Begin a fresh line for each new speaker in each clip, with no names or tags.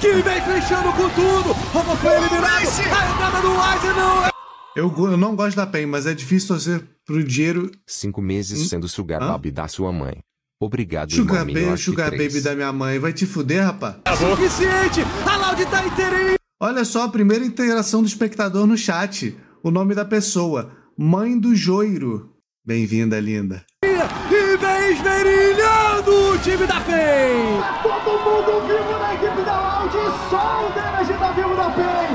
que vem fechando com tudo. Robo foi eliminado. A entrada do Wise não é... Eu não gosto da PEN, mas é difícil torcer pro dinheiro.
5 meses sendo sugar baby da sua mãe. Obrigado,
Sugar
irmão,
baby da minha mãe. Vai te fuder, rapaz. É suficiente. A Loud tá inteirinha. Olha só a primeira interação do espectador no chat. O nome da pessoa. Mãe do Joiro. Bem-vinda, linda. E vem esmerilhando o time da PEN.
Todo mundo vivo na equipe da Loud. Só o Damage tá vivo da PEN.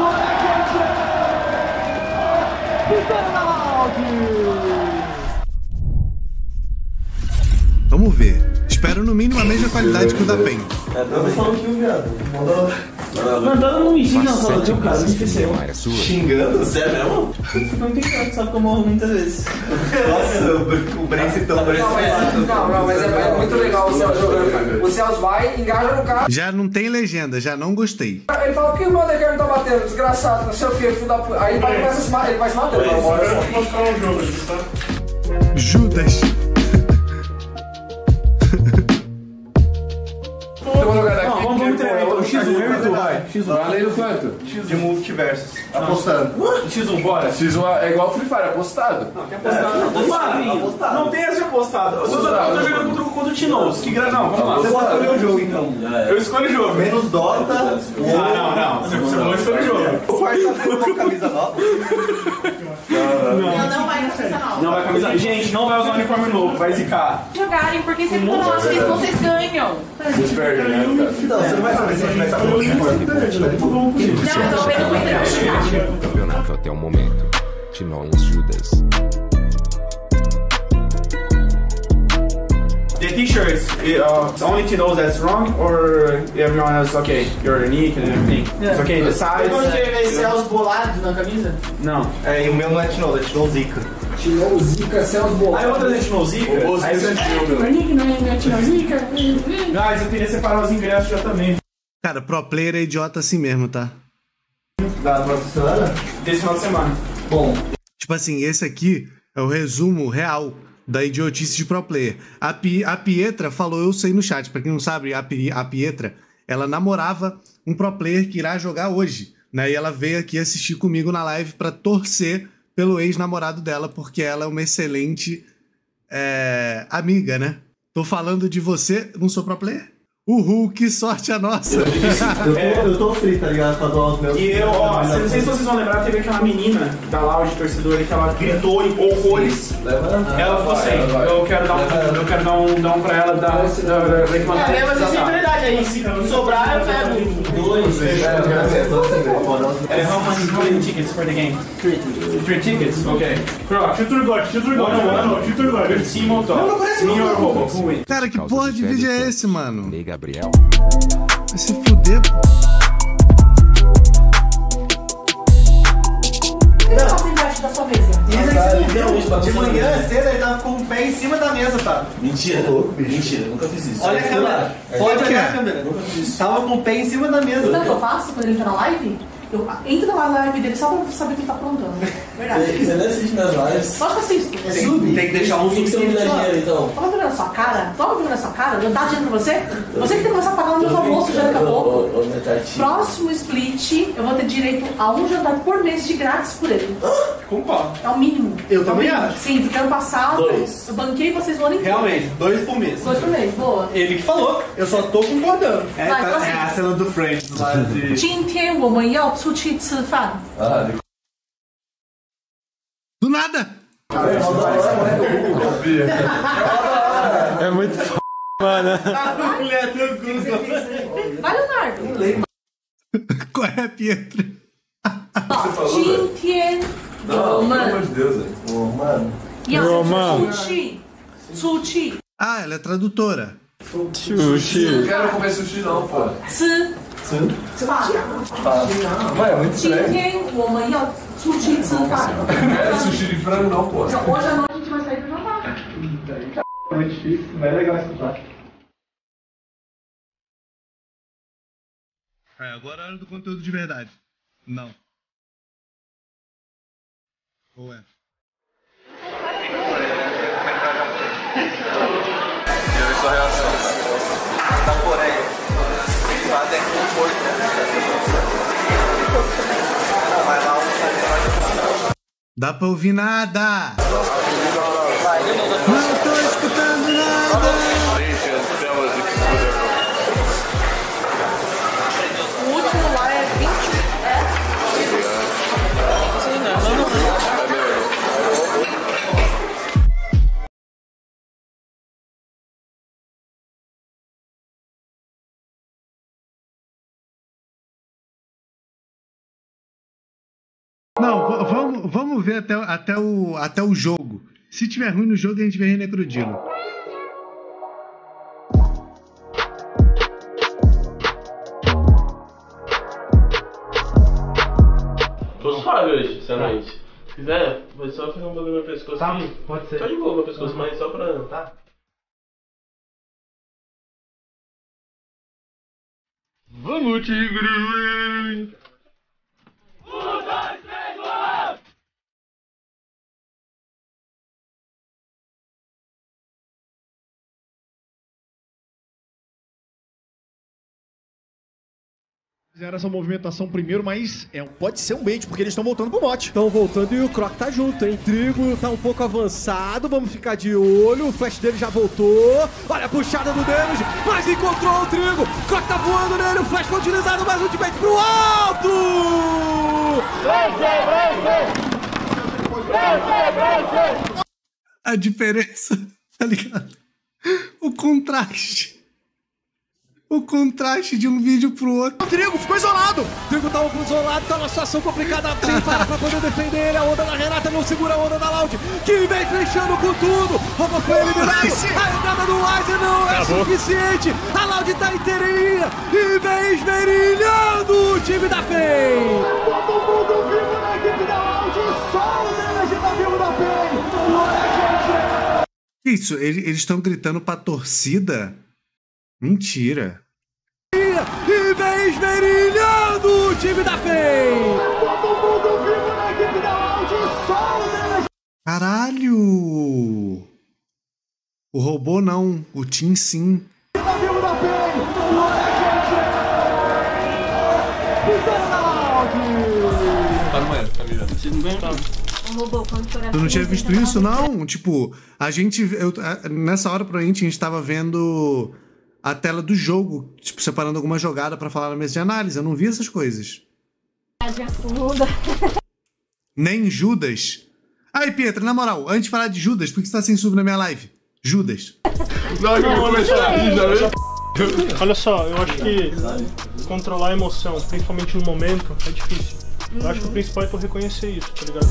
Vitória da Loud.
Vamos ver. Espero no mínimo a mesma qualidade que o da PEN.
Mandando um ensino na sala de um cara, me esqueceu.
Xingando? Você é mesmo?
Não tem cara, sabe que eu morro muitas vezes.
Nossa, o Brence tão precisado.
Não, mas é muito legal o Celso jogando. O Celso vai, engaja no cara.
Já não tem legenda, já não gostei.
Ele fala, por que o Mothercare não tá batendo? Desgraçado, não sei o que, filho da puta. Aí ele vai se matar. Ele vai se matar.
Judas.
Vamos treinar então. X1, eu e tu, vai. X1.
Valendo quanto?
De multiversos.
Apostando.
X1, bora.
X1 é igual Free Fire, apostado.
Não, tem apostado. Não tem essa de apostado. Eu tô jogando contra o Tinoz. Que grana, não, vamos lá.
Você pode escolher o jogo, então.
Eu escolho o jogo.
Menos Dota.
Não. Você não escolhe o jogo.
O quarto tá com camisa nova.
Não vai camisa nova.
Não vai camisa. Gente, não vai usar uniforme novo, vai zicar.
Jogarem, porque sempre quando nós vocês ganham.
Vocês perdem, né?
Então, você não vai saber se a gente vai saber o uniforme.
Não, mas eu vou ver
O campeonato até o momento. Tinoz Judas.
The t-shirts, only to those that's wrong, or everyone else okay? You're unique and everything. It's okay, the size.
Celso bolados na camisa?
Não.
É, e o meu não é Tinoz, é Tinoz Zica.
Tirou o Zica, Celso bolados.
Aí eu vou trazer Tinoz Zica. Aí você Ah, eu queria separar os ingressos já também.
Cara, pro player é idiota assim mesmo, tá?
Da próxima semana?
Desse final de semana.
Bom.
Tipo assim, esse aqui é o resumo real da idiotice de pro player. A Pietra falou, eu sei no chat, pra quem não sabe, a Pietra, ela namorava um pro player que irá jogar hoje, né? E ela veio aqui assistir comigo na live pra torcer pelo ex-namorado dela, porque ela é uma excelente amiga, né? Tô falando de você, não sou pro player? Uhul, que sorte a nossa!
Eu tô frito, tá ligado? Pra doar os meus.
E eu, não sei se vocês vão lembrar, teve aquela menina da Loud torcedora que ela gritou em horrores. Ela falou assim: eu quero dar um pra ela da reclamação.
Mas isso é verdade aí. Se sobrar, eu pego dois.
How much how many tickets for the game? Three tickets? Okay. Shoot your guard. Team ou top? Me or Robo? Who wins?
Cara, que porra de vídeo é esse, mano?
Ney Gabriel.
Vai se fuder.
O que você faz embaixo da sua mesa?
De manhã cedo ele tava com o pé em cima da mesa, tá?
Mentira. Mentira, nunca fiz isso.
Olha a câmera. Pode olhar a câmera. Nunca fiz isso. Tava com o pé em cima da mesa.
Sabe o que eu faço quando ele entra na live? Eu entro na live dele só pra saber o que ele tá aprontando. Verdade.
Você não assiste minhas lives?
Só que assisto.
Tem que deixar um
Tem que ser um dinheiro, então.
Toma vergonha na sua cara. Toma vergonha na sua cara. Eu dar dinheiro pra você? Você que tem que começar a pagar o meu almoço já daqui a pouco. Próximo split, eu vou ter direito a um jantar por mês de grátis por ele.
Concordo.
É o mínimo.
Eu também acho.
Sim, porque ano passado
Dois.
eu banquei vocês o ano inteiro.
Realmente, 2 por mês.
2 por mês, boa.
Ele que falou, eu só tô concordando.
Vai, então assim.
É a cena do Friends lá de...
今天我们要出去吃饭。
Do nada!
É muito f***, mano.
Vai, Leonardo.
Qual é, Pietra?
今天我们
Deus, velho. Mano.
要出去
Ah, ela é tradutora.
Sushi.
Não quero comer sushi não, pô.
吃饭。
Vai, é muito
今
estranho.
天我们要出去吃饭。
Não quero sushi de frango não, pô.
Hoje à noite a gente vai sair pro jantar.
É muito difícil, mas é legal escutar.
Agora é a hora do conteúdo de verdade. Não. Ou é?
Sua reação. Da Coreia. fazem conforto.
Dá pra ouvir nada! Não tô escutando nada!
O último lá é 20.
Não, vamos ver até o jogo. Se tiver ruim no jogo, a gente vê Renecrodilo.
Tô suave hoje, sinceramente. Se quiser, vou só fazer um bagulho no meu pescoço.
Tá,
aqui.
pode ser.
Tá de boa meu pescoço, mas só pra... Tá. Vamos, tigre!
Fizeram essa movimentação primeiro, mas pode ser um bait, porque eles estão voltando pro mote. Estão voltando e o Croc tá junto, hein? Trigo tá um pouco avançado, vamos ficar de olho. O flash dele já voltou. Olha a puxada do Damage, mas encontrou o Trigo. Croc tá voando nele, o flash foi utilizado, mais um ultimate pro alto!
A diferença, tá ligado? O contraste de um vídeo pro outro.
O Trigo ficou isolado. O Trigo tava isolado, tá numa situação complicada. Pra poder defender ele. A onda da Renata não segura a onda da Loud, que vem fechando com tudo. Rouba foi eliminado. A entrada do Wise não é suficiente. A Loud tá inteirinha e vem esmerilhando o time da PEN.
Todo mundo vivo na equipe da Loud. Só o Damage tá vivo da PEN.
Isso, eles estão gritando pra torcida? Mentira.
E vem esmerilhando o time da PEN.
Todo mundo vivo na equipe da Loud. Só o Damage.
Caralho! O robô não, o Tim sim.
Tá vivo da PEN. Vitória da Loud.
Tá no banheiro, tá mirando.
Vocês não ganham nada.
Tu não tinha visto isso, não? Tipo, nessa hora, provavelmente, a gente tava vendo a tela do jogo, tipo, separando alguma jogada pra falar na mesa de análise. Eu não vi essas coisas. Nem Judas. Aí, Pietra, na moral, antes de falar de Judas, por que você tá sem sub na minha live? Judas.
Olha só, eu acho que controlar a emoção, principalmente no momento, é difícil. Eu acho que o principal é tu reconhecer isso, tá ligado?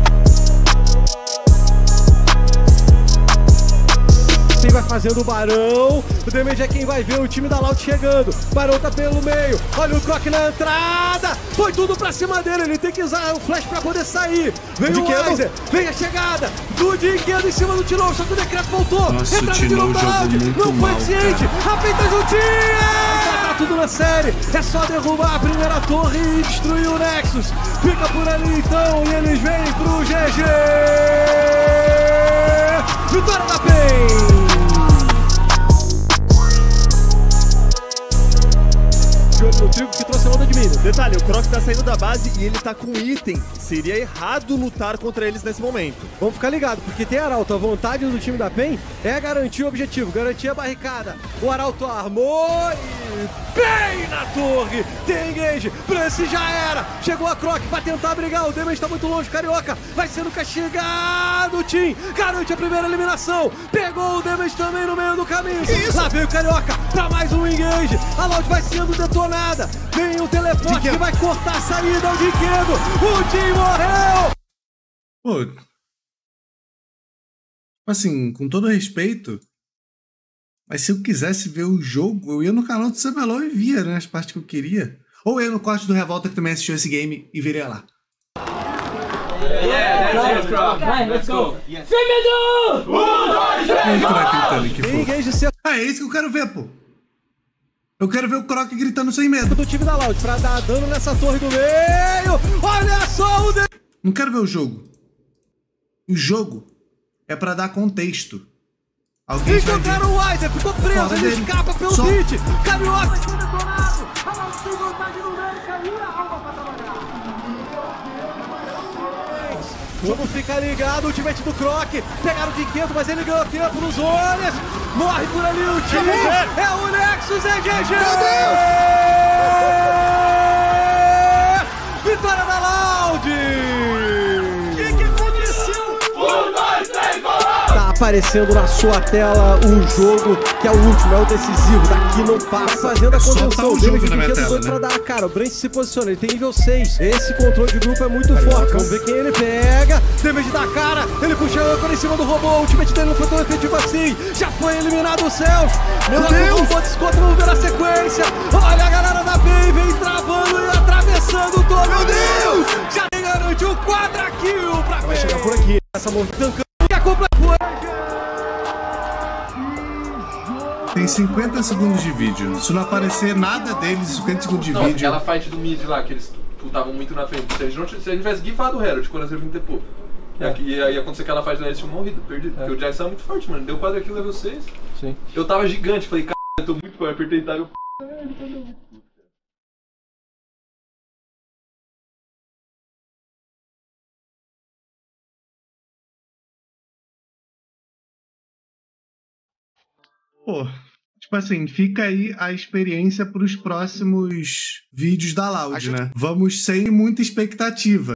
Quem vai fazendo o Barão, o Damage é quem vai ver o time da Loud chegando. Barão tá pelo meio, olha o Croc na entrada, foi tudo pra cima dele, ele tem que usar o flash pra poder sair. Vem o Weiser, vem a chegada do Dinquedo em cima do Tilon, só que o decreto voltou.
Nossa,
entrada de novo da Loud, não foi eficiente, a feita juntinha! Tá tudo na série, é só derrubar a primeira torre e destruir o Nexus. Fica por ali então e eles vêm pro GG! Vitória da PEN! Jogo no Trigo que trouxe a onda de mina.
Detalhe, o Croc tá saindo da base e ele tá com item. Seria errado lutar contra eles nesse momento.
Vamos ficar ligados, porque tem Arauto. A vontade do time da PEN é garantir o objetivo, garantir a barricada. O Arauto armou e... PEN na torre! Tem engage, Brance já era! Chegou a Croc pra tentar brigar, o Damage tá muito longe, Carioca vai sendo castigado, Tim garante a primeira eliminação, pegou o Damage também no meio do caminho. Lá veio o Carioca pra mais um engage, a Loud vai sendo detonada, vem o teleporte que vai cortar a saída ao Dinquedo, o Tim morreu!
Pô, assim, com todo respeito, mas se eu quisesse ver o jogo, eu ia no canal do CBLOL e via, né, as partes que eu queria. Ou eu ia no corte do Revolta, que também assistiu esse game, e viria lá.
Let's go!
Femedo!
1, 2, 3! É isso que eu quero ver, pô. Eu quero ver o Croc gritando sem medo.
Do time da Loud pra dar dano nessa torre do meio. Olha só o...
Não quero ver o jogo. O jogo é pra dar contexto. Alguém
encontraram o Weiser, ficou preso, ele escapa pelo hit. Carioca foi detonado.
lado. A Loud tem vantagem numérica e a Alba pra trabalhar.
O jogo fica ligado, o ultimate do Croc. Pegaram o Quinqueto, mas ele ganhou tempo nos olhos. Morre por ali o time. É o Nexus, é GG! Meu Deus! Vitória da Loud!
O que aconteceu?
Tá aparecendo na sua tela um jogo que é o último, é o decisivo. Daqui não passa. Fazendo a contenção. O jogo na minha tela, né? Pra dar, cara, o Brent se posiciona, ele tem nível 6. Esse controle de grupo é muito forte. Vamos ver quem ele pega. Damage da cara, ele puxa a âncora em cima do robô. O ultimate dele não foi tão efetivo assim. Já foi eliminado o Cells.
Meu Deus!
O robô desconta, vamos ver na sequência. Olha a galera da PEN, vem travando e atravessando todo. Meu Deus! Já garantiu o quadra kill pra PEN. Vai chegar por aqui. Essa movimentação e a completa.
Tem 50 segundos de vídeo. Se não aparecer nada deles, 50 segundos de vídeo.
Aquela fight do mid lá, que eles estavam muito na frente. Se a gente tivesse gifado o Herald quando eles iam ter pô. E aí aconteceu aquela fight lá, eles tinham morrido, perdido. Porque o Jax era muito forte, mano. Deu quadra kill level 6.
Sim.
Eu tava gigante, falei, cara, eu tô muito forte. Apertei tab, eu...
Pô, tipo assim, fica aí a experiência para os próximos vídeos da Loud, né? Vamos sem muita expectativa.